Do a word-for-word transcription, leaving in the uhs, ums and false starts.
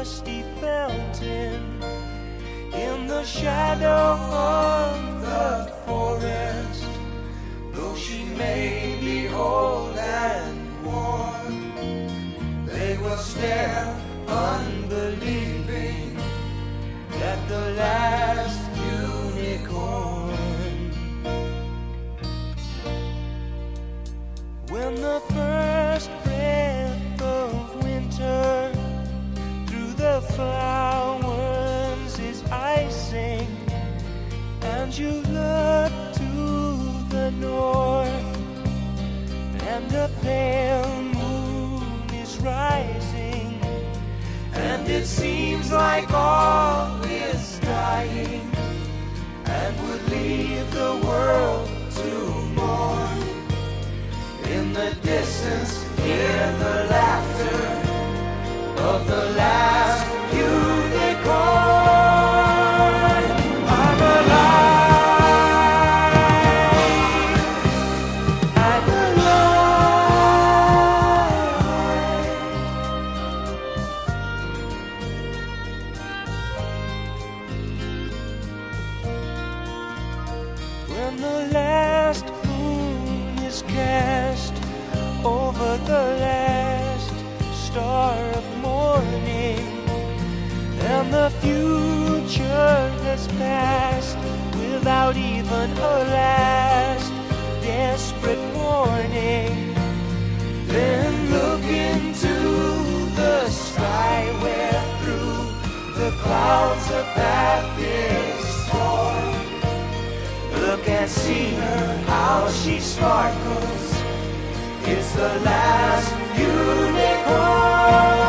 dusty fountain in the shadow of the forest. Though she may be old and worn, they will stare unbelieving at the last unicorn. When the first breath of winter through the flowers is icing, and you look to the north, and a pale moon is rising, and it seems like all is dying, and would leave the world to mourn. In the distance, hear the laughter of the last unicorn. I'm alive, I'm alive. When the last moon is cast over the last star of morning, and the future has passed without even a last desperate warning, then look into the sky where through the clouds a path is torn. Look and see her, how she sparkles. It's the last unicorn.